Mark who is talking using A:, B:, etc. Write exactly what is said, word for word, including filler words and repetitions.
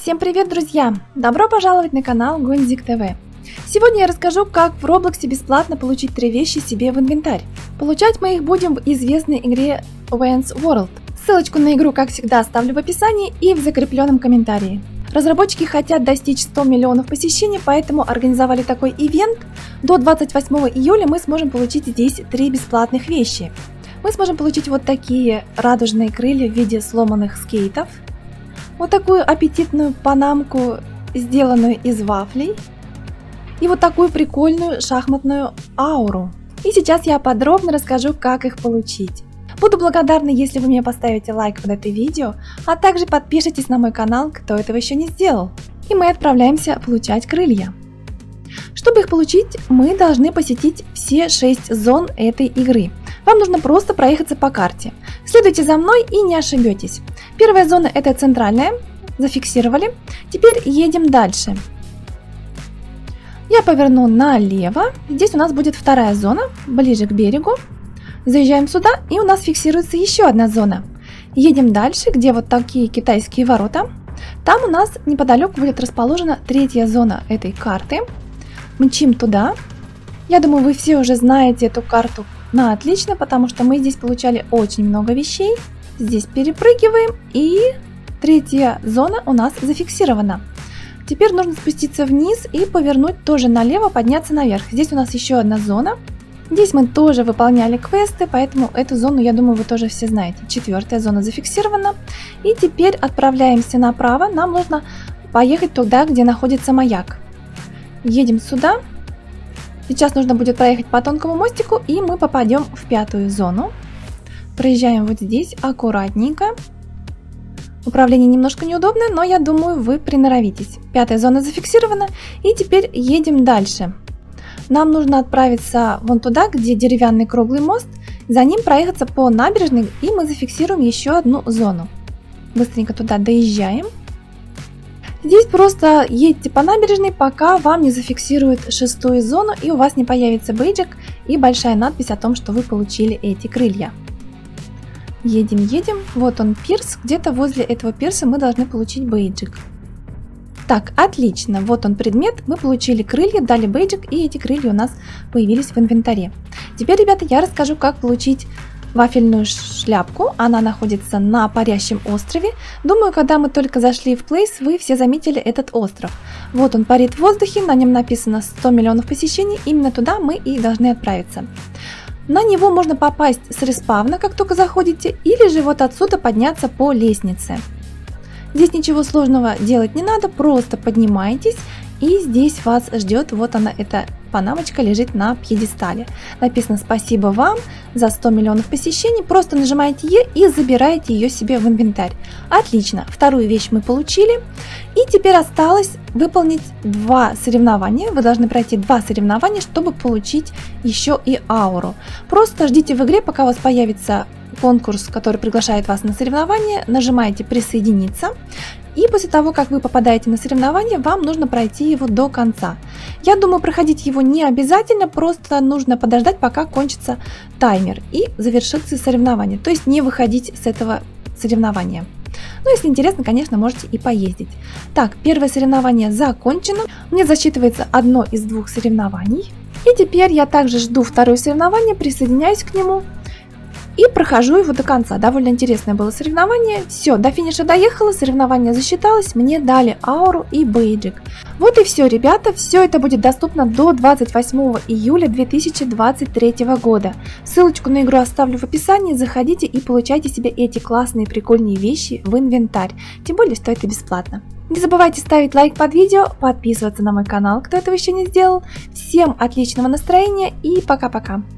A: Всем привет, друзья! Добро пожаловать на канал Гунзик ТВ. Сегодня я расскажу, как в Роблоксе бесплатно получить три вещи себе в инвентарь. Получать мы их будем в известной игре Wayne's World. Ссылочку на игру, как всегда, оставлю в описании и в закрепленном комментарии. Разработчики хотят достичь ста миллионов посещений, поэтому организовали такой ивент. До двадцать восьмого июля мы сможем получить здесь три бесплатных вещи. Мы сможем получить вот такие радужные крылья в виде сломанных скейтов. Вот такую аппетитную панамку, сделанную из вафлей. И вот такую прикольную шахматную ауру. И сейчас я подробно расскажу, как их получить. Буду благодарна, если вы мне поставите лайк под это видео, а также подпишитесь на мой канал, кто этого еще не сделал. И мы отправляемся получать крылья. Чтобы их получить, мы должны посетить все шесть зон этой игры. Вам нужно просто проехаться по карте. Следуйте за мной и не ошибетесь. Первая зона — это центральная. Зафиксировали. Теперь едем дальше. Я поверну налево. Здесь у нас будет вторая зона, ближе к берегу. Заезжаем сюда, и у нас фиксируется еще одна зона. Едем дальше, где вот такие китайские ворота. Там у нас неподалеку будет расположена третья зона этой карты. Мчим туда. Я думаю, вы все уже знаете эту карту на отлично, потому что мы здесь получали очень много вещей. Здесь перепрыгиваем, и третья зона у нас зафиксирована. Теперь нужно спуститься вниз и повернуть тоже налево, подняться наверх. Здесь у нас еще одна зона. Здесь мы тоже выполняли квесты, поэтому эту зону, я думаю, вы тоже все знаете. Четвертая зона зафиксирована. И теперь отправляемся направо. Нам нужно поехать туда, где находится маяк. Едем сюда. Сейчас нужно будет проехать по тонкому мостику, и мы попадем в пятую зону. Проезжаем вот здесь аккуратненько. Управление немножко неудобное, но я думаю, вы приноровитесь. Пятая зона зафиксирована, и теперь едем дальше. Нам нужно отправиться вон туда, где деревянный круглый мост. За ним проехаться по набережной, и мы зафиксируем еще одну зону. Быстренько туда доезжаем. Здесь просто едьте по набережной, пока вам не зафиксируют шестую зону и у вас не появится бейджик и большая надпись о том, что вы получили эти крылья. Едем, едем. Вот он пирс. Где-то возле этого пирса мы должны получить бейджик. Так, отлично. Вот он предмет. Мы получили крылья, дали бейджик, и эти крылья у нас появились в инвентаре. Теперь, ребята, я расскажу, как получить вафельную шляпку. Она находится на парящем острове. Думаю, когда мы только зашли в Place, вы все заметили этот остров. Вот он парит в воздухе, на нем написано сто миллионов посещений. Именно туда мы и должны отправиться. На него можно попасть с респавна, как только заходите, или же вот отсюда подняться по лестнице. Здесь ничего сложного делать не надо, просто поднимаетесь, и здесь вас ждет, вот она, эта панамочка лежит на пьедестале. Написано «Спасибо вам за сто миллионов посещений», просто нажимаете «Е» и забираете ее себе в инвентарь. Отлично, вторую вещь мы получили, и теперь осталось выполнить два соревнования. Вы должны пройти два соревнования, чтобы получить еще и ауру. Просто ждите в игре, пока у вас появится конкурс, который приглашает вас на соревнования, нажимаете «Присоединиться». И после того, как вы попадаете на соревнование, вам нужно пройти его до конца. Я думаю, проходить его не обязательно, просто нужно подождать, пока кончится таймер и завершится соревнование. То есть не выходить с этого соревнования. Ну, если интересно, конечно, можете и поездить. Так, первое соревнование закончено. Мне засчитывается одно из двух соревнований. И теперь я также жду второе соревнование, присоединяюсь к нему. И прохожу его до конца. Довольно интересное было соревнование. Все, до финиша доехала, соревнование засчиталось, мне дали ауру и бейджик. Вот и все, ребята, все это будет доступно до двадцать восьмого июля две тысячи двадцать третьего года. Ссылочку на игру оставлю в описании, заходите и получайте себе эти классные прикольные вещи в инвентарь. Тем более, что это бесплатно. Не забывайте ставить лайк под видео, подписываться на мой канал, кто этого еще не сделал. Всем отличного настроения и пока-пока.